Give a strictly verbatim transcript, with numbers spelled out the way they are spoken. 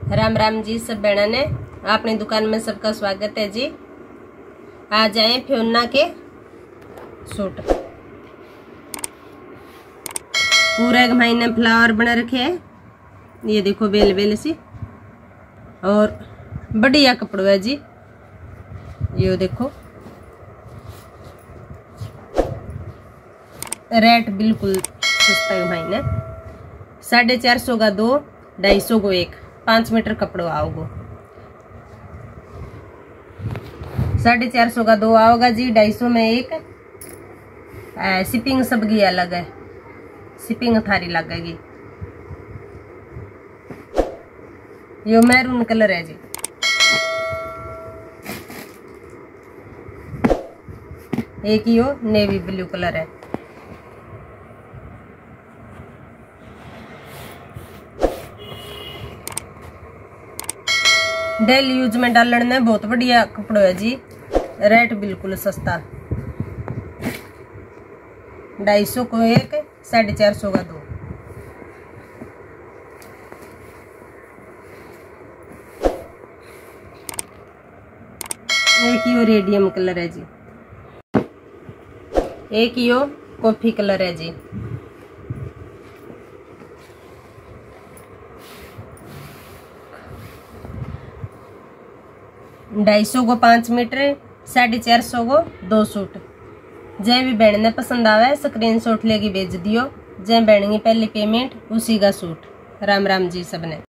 राम राम जी सब बहना ने अपनी दुकान में सबका स्वागत है जी। आ जाए फ्योना के सूट पूरे एक महीने फ्लावर बना रखे हैं। ये देखो बेल बेल सी और बढ़िया कपड़ो है जी। ये देखो रेट बिल्कुल सस्ता है महीने। साढ़े चार सौ का दो, ढाई सौ को एक, पांच मीटर कपड़ो आओगो। साढ़े चार सौ का दो आओगा जी, ढाई सौ में एक। शिपिंग सबकी अलग है, शिपिंग थारी लगेगी। यो मैरून कलर है जी। एक यो नेवी ब्लू कलर है। डेली यूज में डालने में बहुत बढ़िया कपड़ो है जी। रेट बिल्कुल सस्ता, ढाई सौ को एक, साढ़े चार सौ का दो। एक यो रेडियम कलर है जी, एक यो कॉफी कलर है जी। ढाई सौ को पांच मीटर, साढ़े चार सौ को दो सूट। जय भी बहन ने पसंद आवे स्क्रीनशॉट लेके भेज दियो। जय बहन की पहली पेमेंट उसी का सूट। राम राम जी सबने।